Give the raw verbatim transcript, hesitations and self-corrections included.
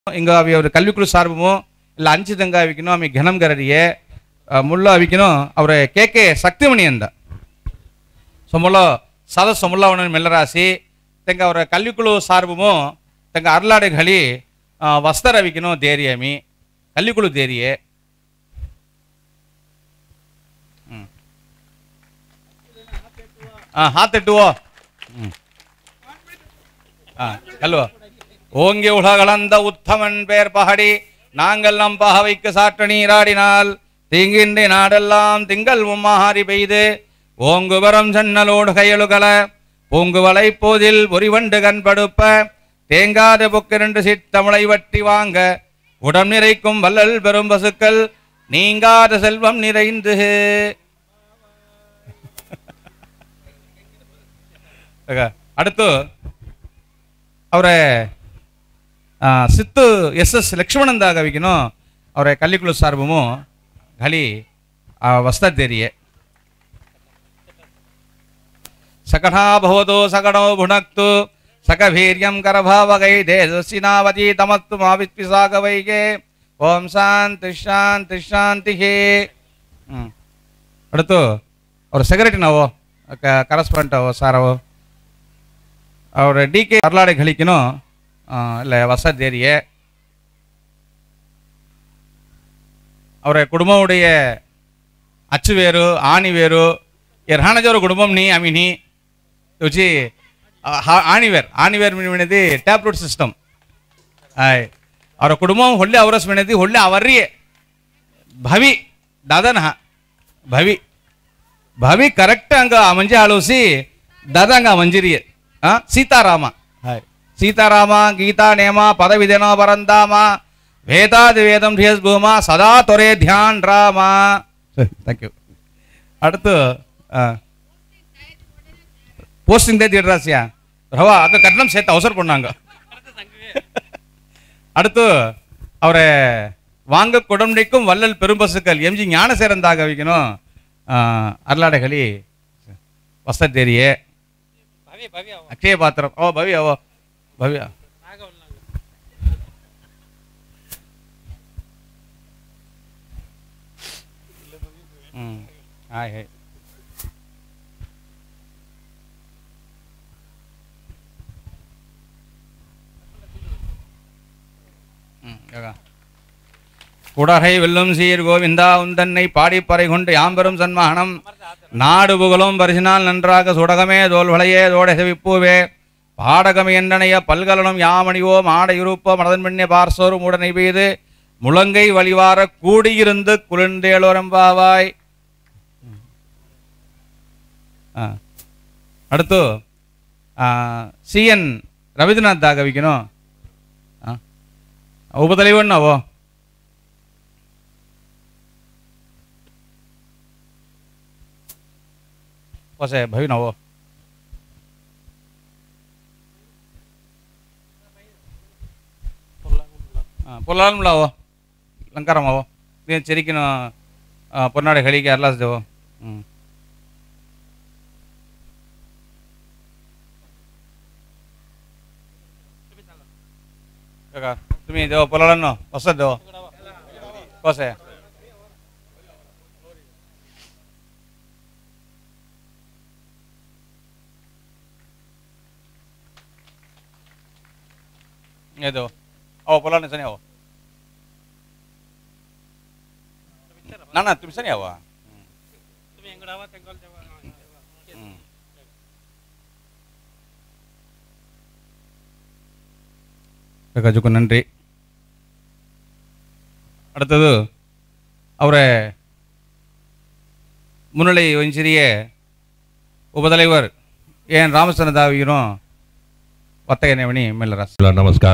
इंगा अभी और कल्विकुलु सार्बमो ಇಲ್ಲ ಅಂಚಿದಂಗ ಅವಿಕಿನೋ ಆಮಿ ಘನಂ ಗರಡಿಯೇ ಮುಳ್ಳ ಅವಿಕಿನೋ ಅವರ ಕೇಕೆ ಶಕ್ತಿಮಣಿಯಿಂದ ಸೊಮಲ ಸಾದ ಸೊಮಲವನ ಮೆಲ್ಲರಾಸಿ ತೆಂಗ ಅವರ ಕಲ್ವಿಕುಳು ಸಾರ್ಬಮೋ ತೆಂಗ ಅರ್ಲಾಡೆ ಘಳಿ ವಸ್ತರ ಅವಿಕಿನೋ ದೇರಿಯಮಿ ಕಲ್ವಿಕುಳು ದೇರಿಯೇ ಹಾಂ ಹಾತೆಟ್ಟುವೋ ಹ್ಞೂ ಹಾಂ ಅಲ್ವ ஓங்கி உலகளந்த உத்தமன் பேர் பகடி நாங்கள் நம் பகவைக்கு சாற்று நீராடினால் தீங்கின்றி நாடெல்லாம் திங்கள் மும்மாரி பெய்து ஓங்குவரம் ஜன்னலோடு கையெழுகல பூங்குவலை போதில் பொறிவண்டு கண்படுப்ப தேங்காத பொக்கிரண்டு சித்தமிழை வட்டி வாங்க உடம் நிறைக்கும் வல்லல் பெரும் பசுக்கள் நீங்காத செல்வம் நிறைந்து அடுத்து அவரை ಸಿತ್ತು ಎಸ್ ಎಸ್ ಲಕ್ಷ್ಮಣಂದಾಗ ಅವಿಗಿನೋ ಅವರ ಕಲ್ಲಿಕುಳು ಸಾರ್ಬಮು ಘಳಿ ಆ ವಸ್ತದ್ದೇರಿಯೇ ಸಕಟಾ ಭವತೋ ಸಕಟೋ ಭುಣಕ್ತು ಸಕವೀರ್ಯಂ ಕರಭಾವಗೈ ದೇಶಸಿನಾವತಿ ತಮತ್ತು ಮಾವಿತ್ಪಿಸಾಗವೈಗೆ ಓಂ ಶಾಂತಿ ಶಾಂತಿ ಶಾಂತಿ ಹ್ಞೂ அடுத்து ಅವ್ರ ಸೆಕ್ರೆಟರಿನವೋ ಕರೆಸ್ಪಾಂಡೆಂಟ್ ಅವೋ ಸಾರವೋ ಅವ್ರ ಡಿ ಕೆ ಅರ್ಲಾಡೆ ಘಳಿಕಿನೋ இல்லை வசதேரியே அவரை குடும்பமுடைய அச்சு வேறு ஆணி வேறு ராணஜோர குடும்பம் நீ அமி நீ వచ్చి ಆಣಿವೇರ್ ಆಣಿವೇರ್ ಮಿಣದಿ ಟ್ಯಾಪ್ ರೂಟ್ ಸಿಸ್ಟಮ್ ಆಯ್ ಅವರ ಕುಟುಂಬ ಹೊಳ್ಳೆ ಅವರಸ್ ಮಿಣದಿ ಹೊಳ್ಳೆ ಅವರ್ರಿಯೇ ಭವಿ ದಾದನ ಭವಿ ಭವಿ ಕರೆಕ್ಟ್ ಹಂಗ ಮಂಜೆ ಆಳೋಸಿ ದಾದಂಗ ಮಂಜಿರಿಯೇ ಹಾಂ ಸೀತಾರಾಮ ಹಾಯ್ सीताराम गीता नेम पद विधेनो परंदाम वेदादि वेदम ढेस भूमा सदा तोरे ध्यान राम थैंक यू அடுத்து போஸ்டிங் தான் திடுறாசியா ரவா அக்க கட்டணம் சேர்த்து அவசரம் பண்ணாங்க அடுத்து அவரை வாங்க குடம்டிக்கும் வல்லல் பெரும்பசுக்கள் எம்ஜி ஞானசேரந்தாக வைக்கணும் அருளாடைகளி வசத்தேரியே அக்ஷய பாத்திரம் ஓ பவி ஓ भव्य हाय है குடகை வெல்லும் சீர் கோவிந்தா உந்தன்னை பாடிப்பறை கொண்டு யாம்பெரும் சன்மானம் நாடு புகழும் பரிசினால் நன்றாக சுடகமே தோல் வளையே தோட செவிப்பூவே பாடகமை எண்ணனைய பல்கலனும் யாமணிவோ மாடையுறுப்போ மனதன் பெண்ணே பார்சோரு மூடனை பெய்து முழங்கை வழிவார கூடியிருந்து குளிர்ந்தேளோரம்பாவாய் அடுத்து சி என் ரவீந்திரநாத் தாக வைக்கணும் உபதலைவன்னாவோ போசே பவினாவோ పొలాలంలావో లంకారమావో నేను చెరికిన పొన్నాడే ఘడికి అర్లాస్ దేవో तुम्ही देव పొలాలను వస్తుంది దేవో కోసే ఏదో ओ पोला नहीं आओ ना ना तुम से नहीं आओ तुम एंगड़ावा तेंगल जवा कजुको नंरी அடுத்தது அவரை முன்னிலை வஞ்சிரிய உபதலைவர் ஏன் ராமச்சந்திர தாவியரும் வத்தகனேவனி மெல்லராஸ். நமஸ்காரம்.